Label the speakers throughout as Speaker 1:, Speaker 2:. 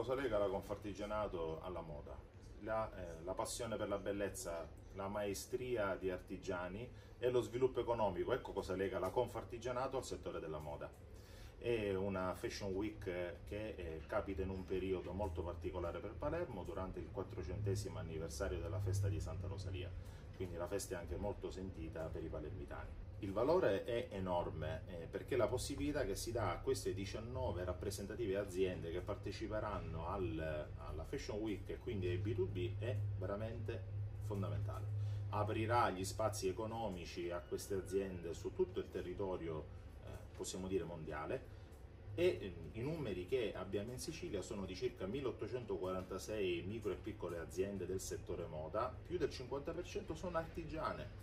Speaker 1: cosa lega la Confartigianato alla moda? La passione per la bellezza, la maestria di artigiani e lo sviluppo economico. Ecco cosa lega la Confartigianato al settore della moda. È una Fashion Week che capita in un periodo molto particolare per Palermo, durante il 400° anniversario della festa di Santa Rosalia, quindi la festa è anche molto sentita per i palermitani. Il valore è enorme perché la possibilità che si dà a queste 19 rappresentative aziende che parteciperanno alla Fashion Week e quindi ai B2B è veramente fondamentale. Aprirà gli spazi economici a queste aziende su tutto il territorio, possiamo dire mondiale, e i numeri che abbiamo in Sicilia sono di circa 1846 micro e piccole aziende del settore moda, più del 50% sono artigiane.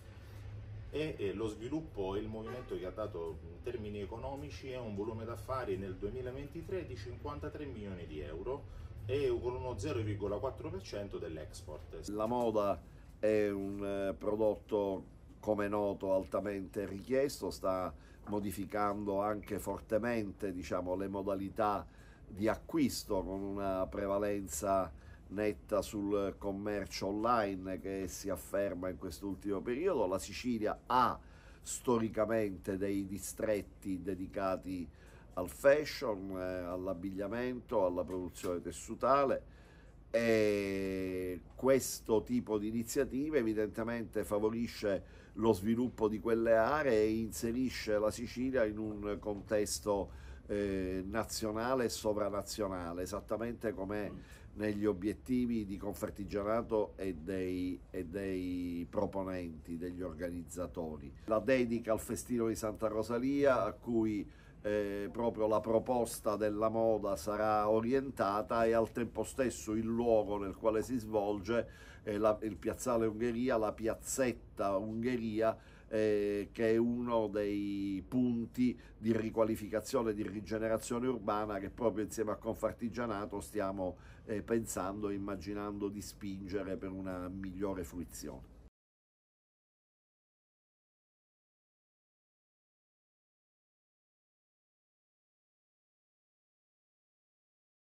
Speaker 1: E lo sviluppo e il movimento che ha dato in termini economici è un volume d'affari nel 2023 di 53 milioni di euro e con uno 0,4% dell'export.
Speaker 2: La moda è un prodotto, come noto, altamente richiesto, sta modificando anche fortemente, diciamo, le modalità di acquisto, con una prevalenza netta sul commercio online che si afferma in quest'ultimo periodo. La Sicilia ha storicamente dei distretti dedicati al fashion, all'abbigliamento, alla produzione tessutale, e questo tipo di iniziative evidentemente favorisce lo sviluppo di quelle aree e inserisce la Sicilia in un contesto nazionale e sovranazionale, esattamente come negli obiettivi di Confartigianato e dei proponenti, degli organizzatori. La dedica al festino di Santa Rosalia, a cui proprio la proposta della moda sarà orientata, e al tempo stesso il luogo nel quale si svolge, il piazzale Ungheria, la piazzetta Ungheria, che è uno dei punti di riqualificazione, di rigenerazione urbana che proprio insieme a Confartigianato stiamo pensando e immaginando di spingere per una migliore fruizione.